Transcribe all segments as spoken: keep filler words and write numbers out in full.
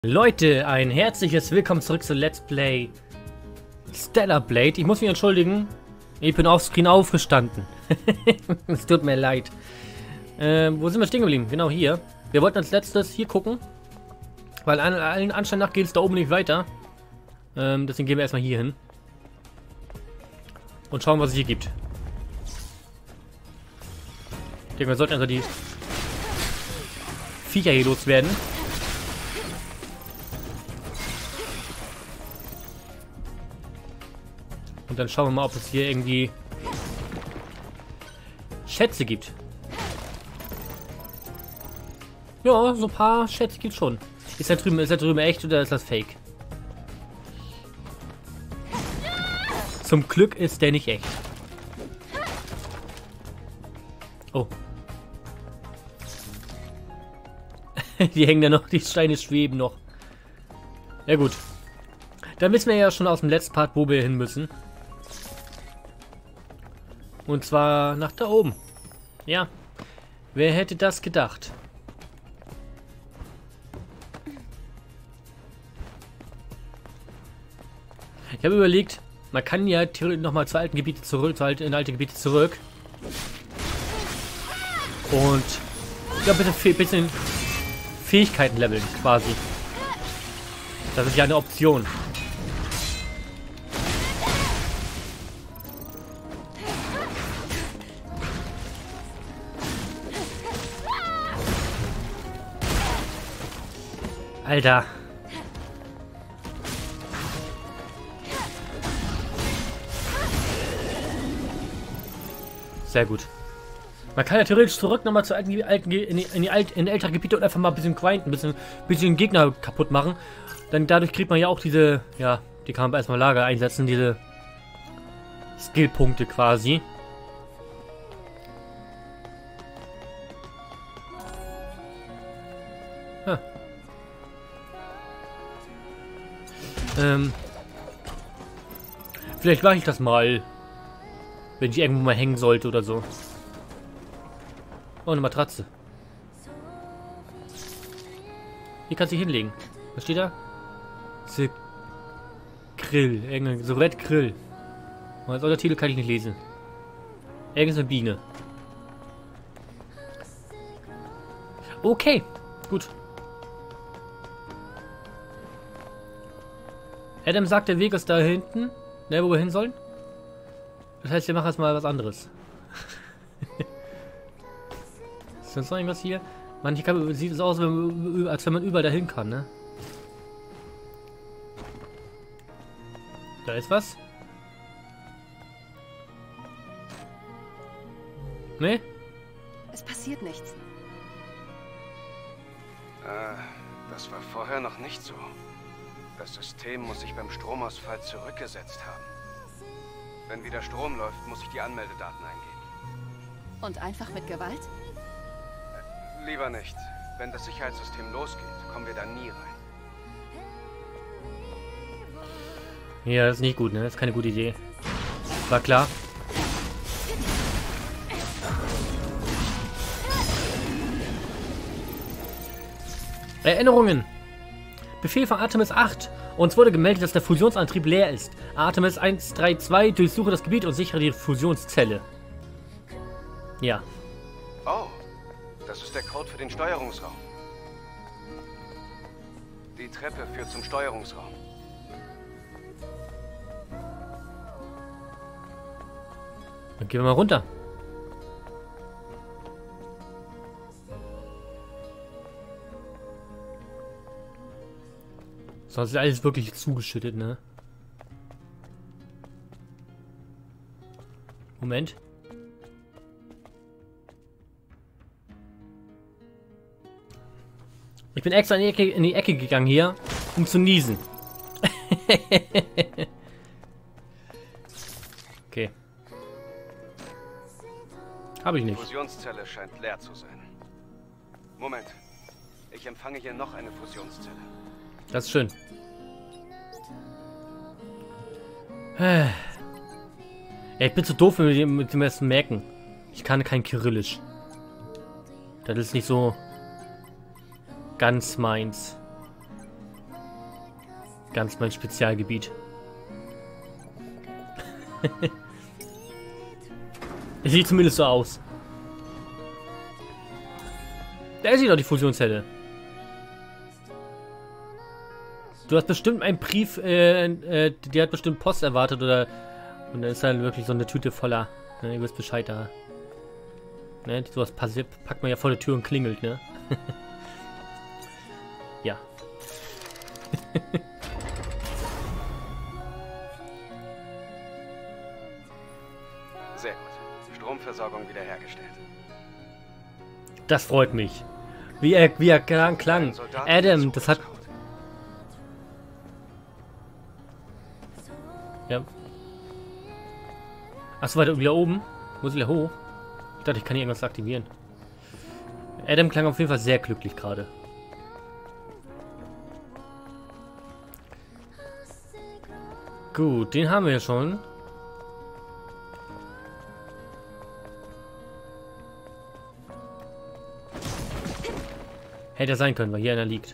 Leute, ein herzliches Willkommen zurück zu Let's Play Stellar Blade. Ich muss mich entschuldigen, ich bin offscreen aufgestanden. Es tut mir leid. Ähm, wo sind wir stehen geblieben? Genau hier. Wir wollten als letztes hier gucken, weil an, allen Anschein nach geht es da oben nicht weiter. Ähm, deswegen gehen wir erstmal hier hin und schauen, was es hier gibt. Ich denke, wir sollten also die Viecher hier loswerden. Und dann schauen wir mal, ob es hier irgendwie Schätze gibt. Ja, so ein paar Schätze gibt es schon. Ist da drüben, ist da drüben echt oder ist das Fake? Zum Glück ist der nicht echt. Oh. Die hängen da noch, die Steine schweben noch. Ja gut. Dann wissen wir ja schon aus dem letzten Part, wo wir hin müssen. Und zwar nach da oben. Ja. Wer hätte das gedacht? Ich habe überlegt, man kann ja theoretisch nochmal zu alten Gebiete zurück, zu alte, in alte Gebiete zurück. Und ja, bitte ein bisschen Fähigkeiten leveln, quasi. Das ist ja eine Option. Alter. Sehr gut. Man kann ja theoretisch zurück nochmal zu alten, alten in, die, in, die alt, in die ältere Gebiete und einfach mal ein bisschen grinden, ein bisschen, bisschen Gegner kaputt machen. Dann dadurch kriegt man ja auch diese, ja, die kann man erstmal Lager einsetzen, diese Skillpunkte quasi. Huh. Ähm, vielleicht mache ich das mal, wenn ich irgendwo mal hängen sollte oder so. Oh, eine Matratze. Hier kannst du dich hinlegen. Was steht da? The Grill. Irgendein so Red Grill. Und als Untertitel kann ich nicht lesen. Irgendeine Biene. Okay, gut. Adam sagt, der Weg ist da hinten. Ne, wo wir hin sollen? Das heißt, wir machen jetzt mal was anderes. Ist sonst noch irgendwas hier? Man, hier kann, sieht es aus, als wenn man überall dahin kann, ne? Da ist was. Ne? Es passiert nichts. Äh, das war vorher noch nicht so. Das System muss sich beim Stromausfall zurückgesetzt haben. Wenn wieder Strom läuft, muss ich die Anmeldedaten eingeben. Und einfach mit Gewalt? Äh, lieber nicht. Wenn das Sicherheitssystem losgeht, kommen wir da nie rein. Ja, das ist nicht gut, ne? Das ist keine gute Idee. War klar. Erinnerungen. Befehl von Artemis acht. Uns wurde gemeldet, dass der Fusionsantrieb leer ist. Artemis eins drei zwei, durchsuche das Gebiet und sichere die Fusionszelle. Ja. Oh, das ist der Code für den Steuerungsraum. Die Treppe führt zum Steuerungsraum. Dann gehen wir mal runter. Sonst ist alles wirklich zugeschüttet, ne? Moment. Ich bin extra in die Ecke, in die Ecke gegangen hier, um zu niesen. Okay. Habe ich Die nicht. Fusionszelle scheint leer zu sein. Moment. Ich empfange hier noch eine Fusionszelle. Das ist schön. Ja, ich bin zu doof mit dem, mit dem ersten Merken. Ich kann kein Kyrillisch. Das ist nicht so ganz meins. Ganz mein Spezialgebiet. Es sieht zumindest so aus. Da sieht doch die Fusionszelle. Du hast bestimmt einen Brief, äh, äh, die hat bestimmt Post erwartet oder... Und dann ist dann wirklich so eine Tüte voller. Ne, ihr wisst Bescheid da. Ne, sowas passiert, packt man ja vor der Tür und klingelt, ne? Ja. Sehr gut. Stromversorgung wiederhergestellt. Das freut mich. Wie er, wie er klang. klang. Adam, das hat... Ja. Achso, weiter wieder oben. Muss wieder hoch. Ich dachte, ich kann hier irgendwas aktivieren. Adam klang auf jeden Fall sehr glücklich gerade. Gut, den haben wir ja schon. Hätte ja sein können, weil hier einer liegt.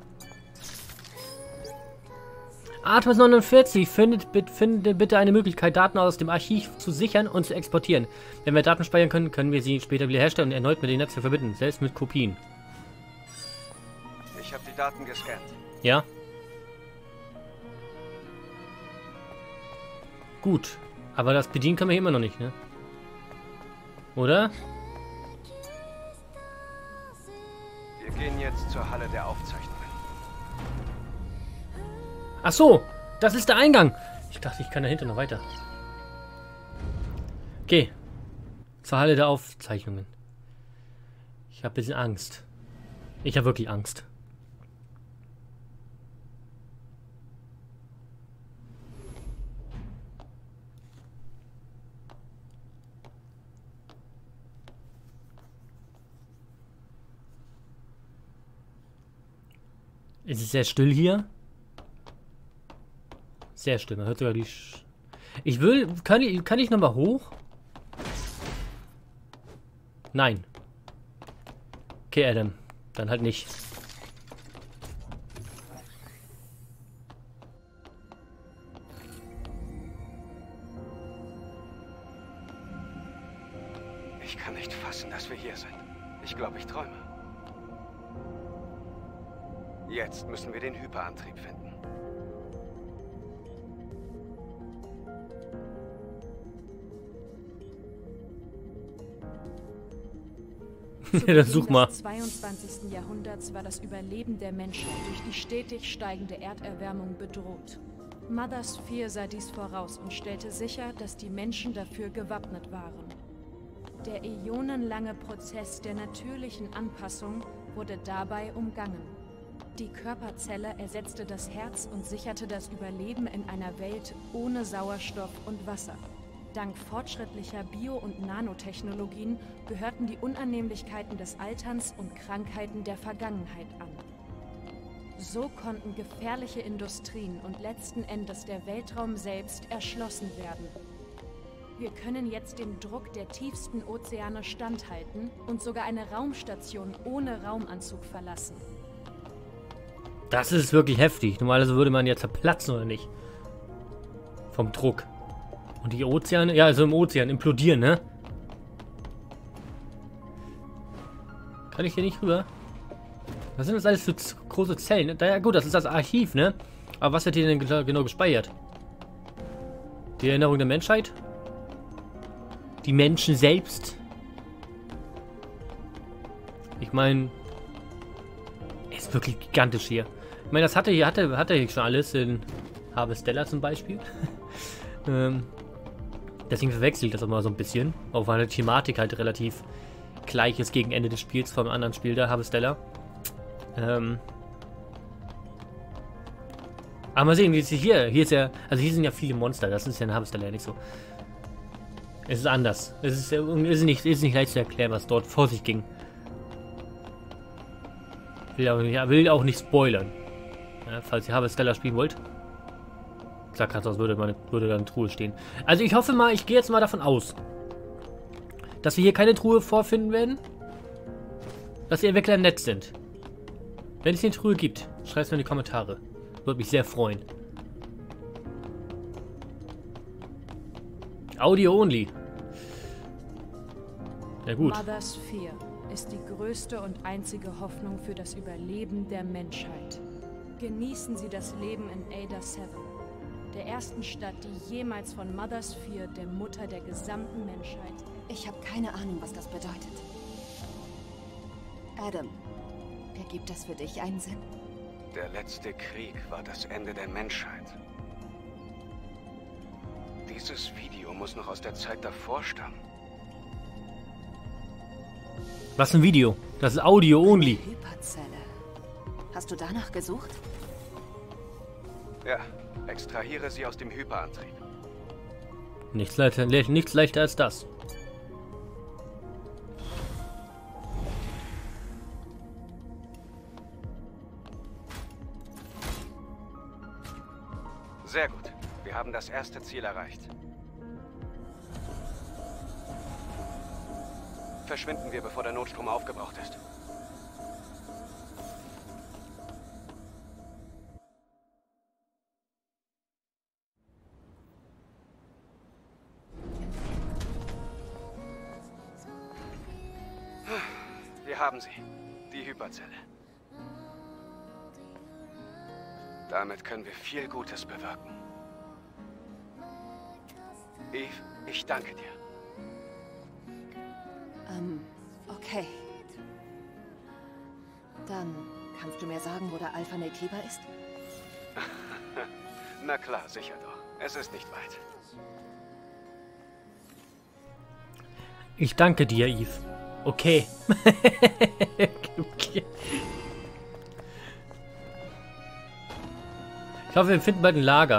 Artemis neunundvierzig findet, findet bitte eine Möglichkeit, Daten aus dem Archiv zu sichern und zu exportieren. Wenn wir Daten speichern können, können wir sie später wieder herstellen und erneut mit dem Netz verbinden, selbst mit Kopien. Ich habe die Daten gescannt. Ja. Gut, aber das bedienen können wir hier immer noch nicht, ne? Oder? Wir gehen jetzt zur Halle der Aufzeichnungen. Ach so, das ist der Eingang. Ich dachte, ich kann dahinter noch weiter. Okay. Zur Halle der Aufzeichnungen. Ich habe ein bisschen Angst. Ich habe wirklich Angst. Es ist sehr still hier. Sehr still. Man hört sogar die... Sch ich will... Kann ich, kann ich nochmal hoch? Nein. Okay, Adam. Dann halt nicht. Ich kann nicht fassen, dass wir hier sind. Ich glaube, ich träume. Jetzt müssen wir den Hyperantrieb finden. Dann such mal. Im zweiundzwanzigsten Jahrhunderts war das Überleben der Menschen durch die stetig steigende Erderwärmung bedroht. Mother Sphere sah dies voraus und stellte sicher, dass die Menschen dafür gewappnet waren. Der äonenlange Prozess der natürlichen Anpassung wurde dabei umgangen. Die Körperzelle ersetzte das Herz und sicherte das Überleben in einer Welt ohne Sauerstoff und Wasser. Dank fortschrittlicher Bio- und Nanotechnologien gehörten die Unannehmlichkeiten des Alterns und Krankheiten der Vergangenheit an. So konnten gefährliche Industrien und letzten Endes der Weltraum selbst erschlossen werden. Wir können jetzt dem Druck der tiefsten Ozeane standhalten und sogar eine Raumstation ohne Raumanzug verlassen. Das ist wirklich heftig. Normalerweise würde man ja zerplatzen, oder nicht? Vom Druck. Und die Ozeane, ja, also im Ozean implodieren, ne? Kann ich hier nicht rüber? Was sind das alles für große Zellen? Ja gut, das ist das Archiv, ne? Aber was wird hier denn genau gespeichert? Die Erinnerung der Menschheit? Die Menschen selbst? Ich meine, ist wirklich gigantisch hier. Ich meine, das hatte hier, hatte, hatte hier schon alles in Harvestella zum Beispiel. ähm, deswegen verwechselt das auch mal so ein bisschen. Auch weil die Thematik halt relativ gleich ist gegen Ende des Spiels vom anderen Spiel da, Harvestella. Ähm, aber mal sehen, wie es hier, hier ist ja, also hier sind ja viele Monster, das ist ja in Harvestella nicht so. Es ist anders. Es ist, ist, nicht, ist nicht leicht zu erklären, was dort vor sich ging. Will auch nicht, will auch nicht spoilern. Ja, falls ihr Harvestella spielen wollt. Sag gerade, sonst würde, meine, würde da eine Truhe stehen. Also ich hoffe mal, ich gehe jetzt mal davon aus, dass wir hier keine Truhe vorfinden werden. Dass die Entwickler nett sind. Wenn es eine Truhe gibt, schreibt es mir in die Kommentare. Würde mich sehr freuen. Audio only. Ja gut. Mother Sphere ist die größte und einzige Hoffnung für das Überleben der Menschheit. Genießen Sie das Leben in Ada sieben, der ersten Stadt, die jemals von Mother Sphere, der Mutter der gesamten Menschheit... Ich habe keine Ahnung, was das bedeutet. Adam, ergibt das für dich einen Sinn? Der letzte Krieg war das Ende der Menschheit. Dieses Video muss noch aus der Zeit davor stammen. Was ein Video? Das ist Audio only. Hyperzelle. Hast du danach gesucht? Ja, extrahiere sie aus dem Hyperantrieb. Nichts leichter, nichts leichter als das. Sehr gut. Wir haben das erste Ziel erreicht. Verschwinden wir, bevor der Notstrom aufgebraucht ist. Wir haben sie. Die Hyperzelle. Damit können wir viel Gutes bewirken. Eve, ich danke dir. Ähm, okay. Dann kannst du mir sagen, wo der Alpha Naytiba ist? Na klar, sicher doch. Es ist nicht weit. Ich danke dir, Eve. Okay. Okay. Ich hoffe, wir finden bald ein Lager.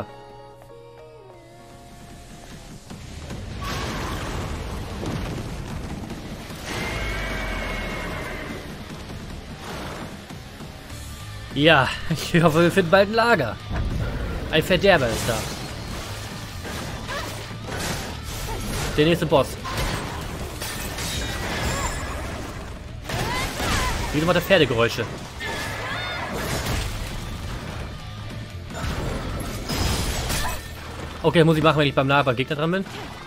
Ja, ich hoffe, wir finden bald ein Lager. Ein Verderber ist da. Der nächste Boss. Wieder mal der Pferdegeräusche. Okay, muss ich machen, wenn ich beim Lava Gegner dran bin.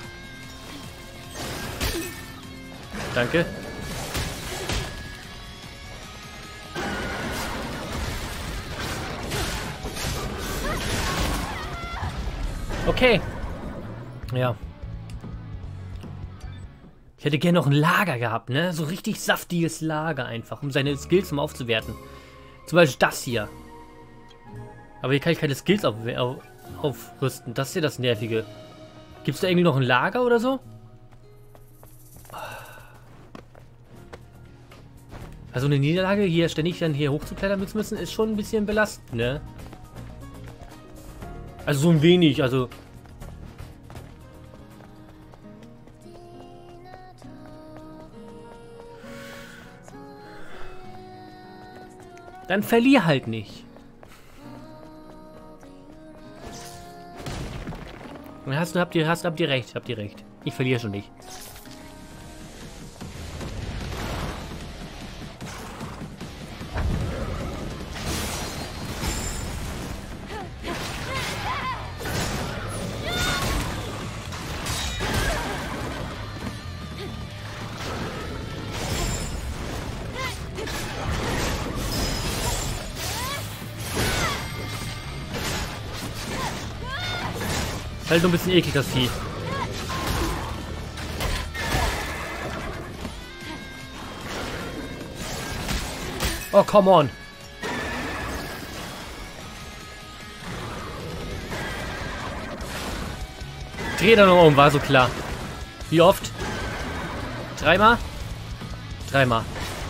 Danke. Okay. Ja. Ich hätte gerne noch ein Lager gehabt, ne? So richtig saftiges Lager einfach, um seine Skills mal aufzuwerten. Zum Beispiel das hier. Aber hier kann ich keine Skills auf, auf, aufrüsten. Das ist ja das Nervige. Gibt es da irgendwie noch ein Lager oder so? Also eine Niederlage, hier ständig dann hier hochzuklettern müssen, ist schon ein bisschen belastend, ne? Also so ein wenig, also... Dann verlier halt nicht. Dann hast du, habt ihr, hast, habt ihr recht, habt ihr recht. Ich verliere schon nicht. Halt nur ein bisschen eklig, das Vieh. Oh, come on. Dreh da noch um, war so klar. Wie oft? Dreimal? Dreimal.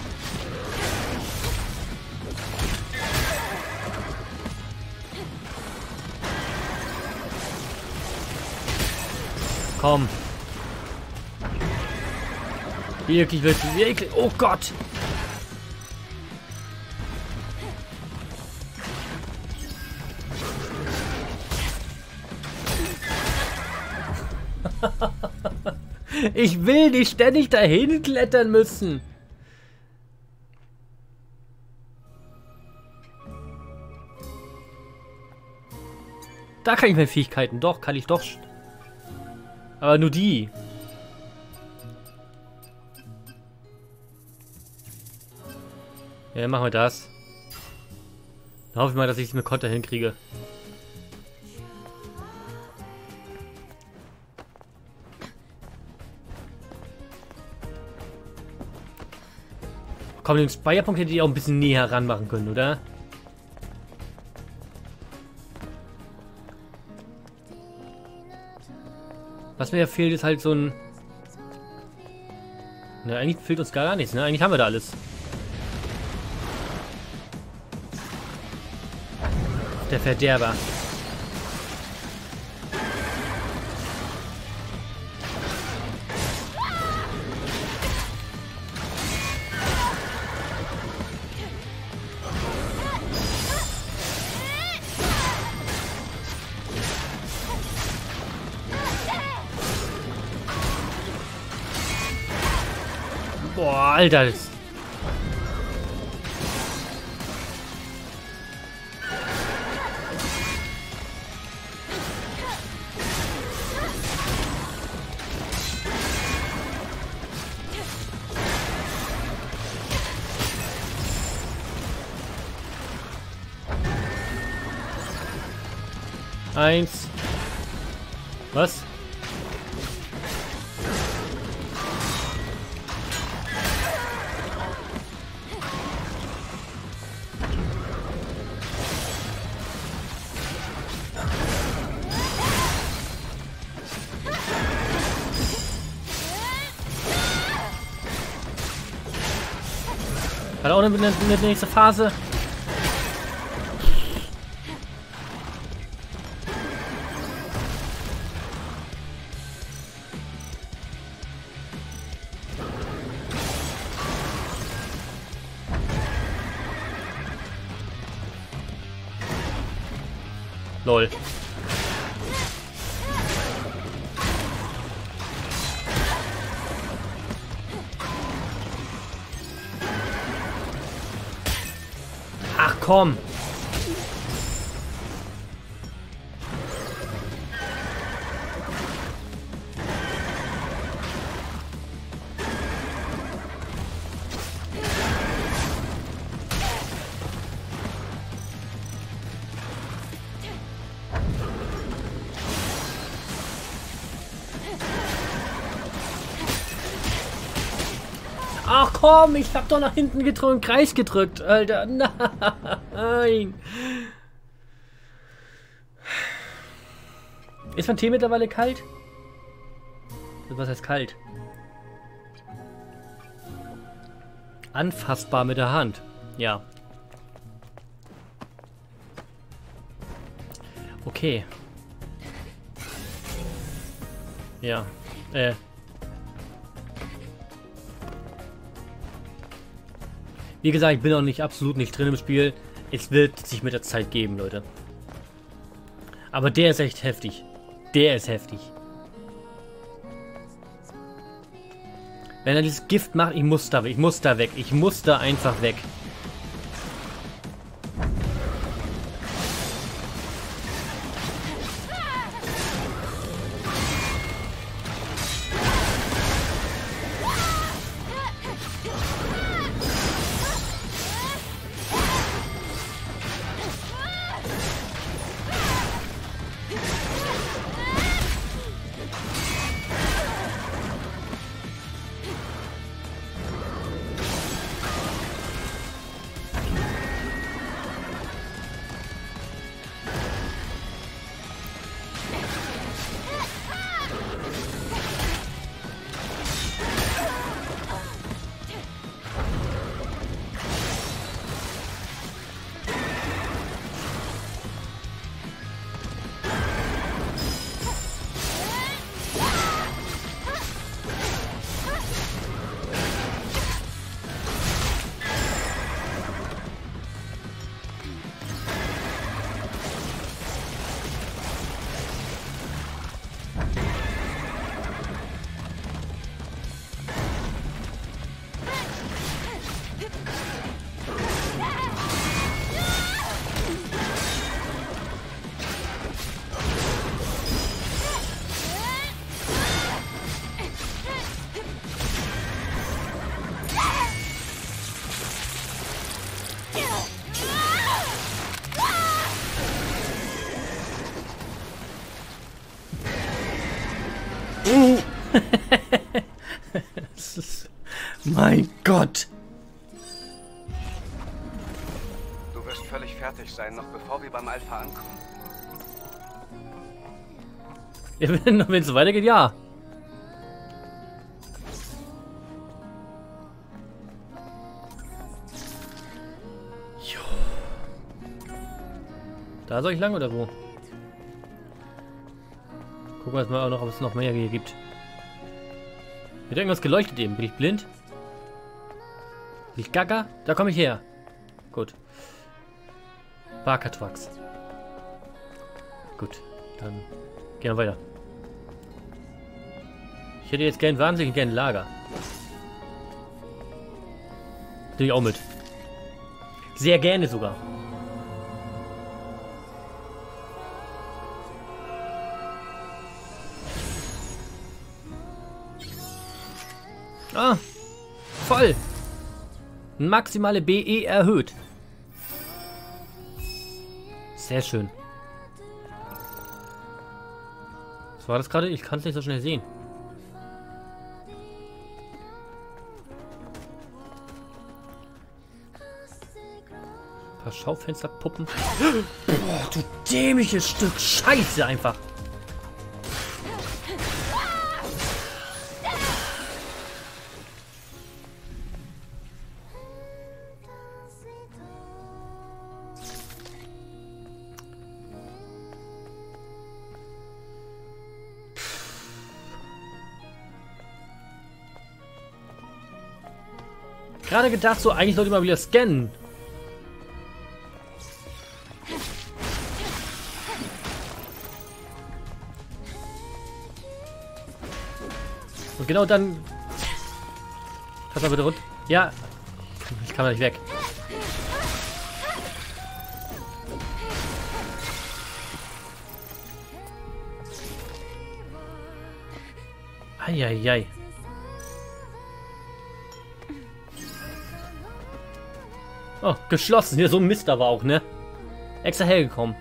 Komm. Wirklich, wirklich, wirklich. Oh Gott. Ich will nicht ständig dahin klettern müssen. Da kann ich meine Fähigkeiten. Doch, kann ich doch. Aber nur die. Ja, machen wir das. Dann hoffe ich mal, dass ich es mit Konter hinkriege. Komm, den Speicherpunkt hätte ich auch ein bisschen näher ranmachen können, oder? Was mir ja fehlt, ist halt so ein... Ne, eigentlich fehlt uns gar nichts, ne? Eigentlich haben wir da alles. Der Verderber. Boah, Alter. Das Eins. Was? Hat auch eine, eine, eine nächste Phase. Lol. Ach komm. Ach komm, ich hab doch nach hinten gedrückt, Kreis gedrückt, Alter. Nein. Ist mein Tee mittlerweile kalt? Was heißt kalt? Anfassbar mit der Hand. Ja. Okay. Ja. Äh. Wie gesagt, ich bin auch nicht absolut nicht drin im Spiel. Es wird sich mit der Zeit geben, Leute. Aber der ist echt heftig. Der ist heftig. Wenn er dieses Gift macht, ich muss da weg. Ich muss da weg. Ich muss da einfach weg. Das ist... Mein Gott! Du wirst völlig fertig sein, noch bevor wir beim Alpha ankommen. Ja, wenn es so weitergeht, ja. Jo. Da soll ich lang oder wo? Gucken wir jetzt mal auch noch, ob es noch mehr hier gibt. Wird irgendwas geleuchtet eben? Bin ich blind? Bin ich gaga? Da komme ich her. Gut. Barkatwax. Gut, dann gehen wir weiter. Ich hätte jetzt gern wahnsinnig gern ein Lager. Nehme ich auch mit. Sehr gerne sogar. Ah, voll. Maximale B E erhöht. Sehr schön. Was war das gerade? Ich kann es nicht so schnell sehen. Ein paar Schaufensterpuppen. Boah, du dämliches Stück Scheiße einfach. Gerade gedacht, so eigentlich sollte ich mal wieder scannen. Und genau dann... Pass mal bitte runter. Ja. Ich kann mal nicht weg. Eieiei. Oh, geschlossen. Hier so ein Mist aber auch, ne? Extra hergekommen.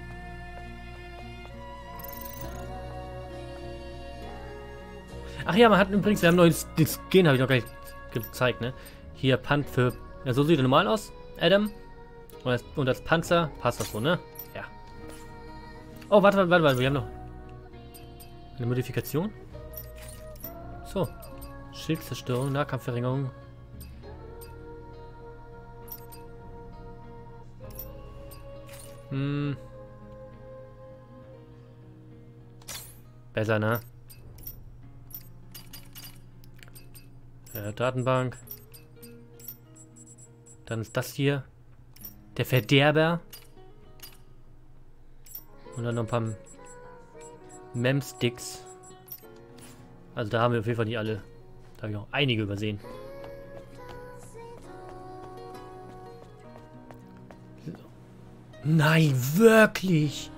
Ach ja, man hat übrigens, wir haben noch den Skin, habe ich noch gar nicht gezeigt, ne? Hier, Pant für... Ja, so sieht er normal aus, Adam. Und als, und als Panzer passt das so, ne? Ja. Oh, warte, warte, warte, warte, wir haben noch eine Modifikation. So. Schildzerstörung, Nahkampfverringerung. Hm. Besser, ne? Ja, Datenbank. Dann ist das hier. Der Verderber. Und dann noch ein paar Mem-Sticks. Also da haben wir auf jeden Fall nicht alle. Da habe ich noch einige übersehen. Nein, wirklich?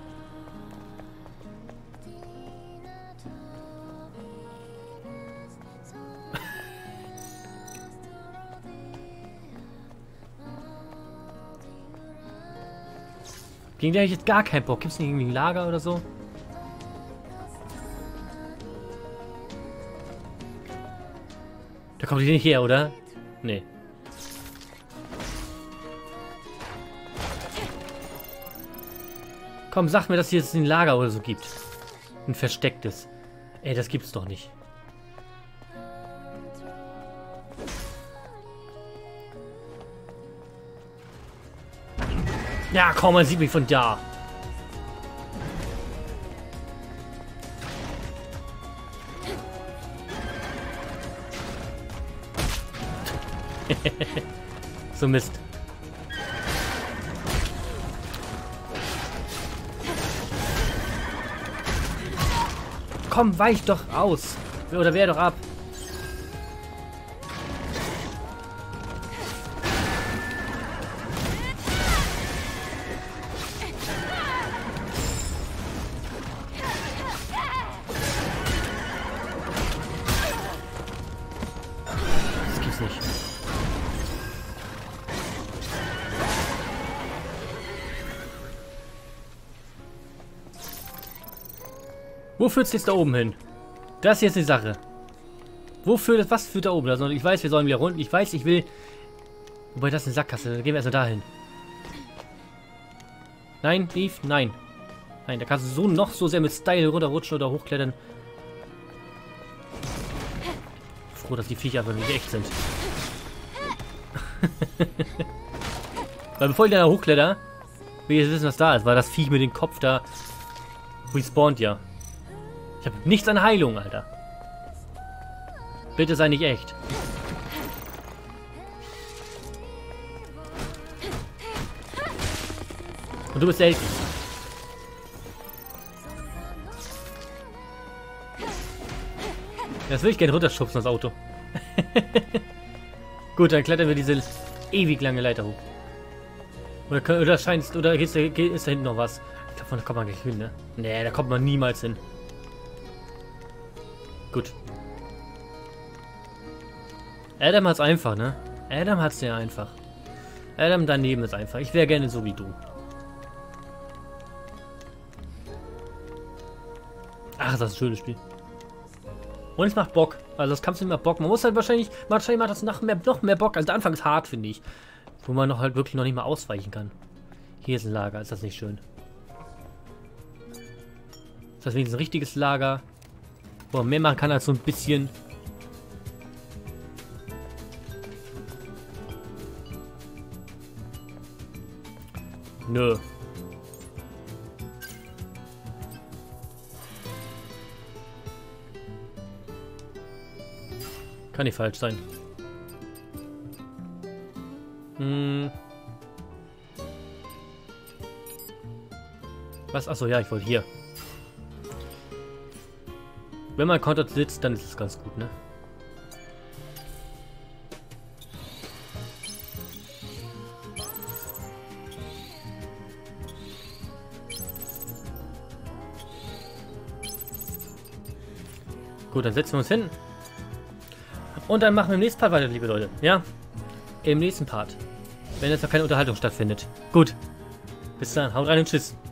Gegen den habe ich jetzt gar keinen Bock. Gibt es nicht irgendwie ein Lager oder so? Da kommt die nicht her, oder? Nee. Komm, sag mir, dass hier jetzt ein Lager oder so gibt. Ein verstecktes. Ey, das gibt's doch nicht. Ja, komm, man sieht mich von da. So Mist. Komm, weich doch aus. Oder wehr doch ab. Das gibt's nicht. Wo führt's jetzt da oben hin? Das hier ist die Sache. Wofür das? Was führt da oben? Also ich weiß, wir sollen wieder runter. Ich weiß, ich will... Wobei, das ist eine Sackgasse. Dann gehen wir erstmal dahin. Nein, Eve, nein. Nein, da kannst du so noch so sehr mit Style runterrutschen oder hochklettern. Froh, dass die Viecher einfach nicht echt sind. Weil bevor ich da hochkletter, will ich jetzt wissen, was da ist. Weil das Viech mit dem Kopf da respawnt ja. Ich habe nichts an Heilung, Alter. Bitte sei nicht echt. Und du bist selten. Das will ich gerne runterschubsen, das Auto. Gut, dann klettern wir diese ewig lange Leiter hoch. Oder, können, oder scheint oder geht's, geht, ist da hinten noch was? Ich glaube, da kommt man gleich hin, ne? Nee, da kommt man niemals hin. Gut. Adam hat's einfach, ne? Adam hat's ja einfach. Adam daneben ist einfach. Ich wäre gerne so wie du. Ach, das ist ein schönes Spiel. Und es macht Bock. Also das Kampfsystem macht Bock. Man muss halt wahrscheinlich, wahrscheinlich macht das nach mehr, noch mehr Bock. Also der Anfang ist hart, finde ich. Wo man noch halt wirklich noch nicht mal ausweichen kann. Hier ist ein Lager, ist das nicht schön? Ist das wenigstens ein richtiges Lager? Wo man mehr machen kann als so ein bisschen. Nö. Kann nicht falsch sein. Hm. Was? Achso, ja, ich wollte hier. Wenn man kontert sitzt, dann ist es ganz gut, ne? Gut, dann setzen wir uns hin. Und dann machen wir im nächsten Part weiter, liebe Leute. Ja? Im nächsten Part. Wenn jetzt noch keine Unterhaltung stattfindet. Gut. Bis dann. Haut rein und tschüss.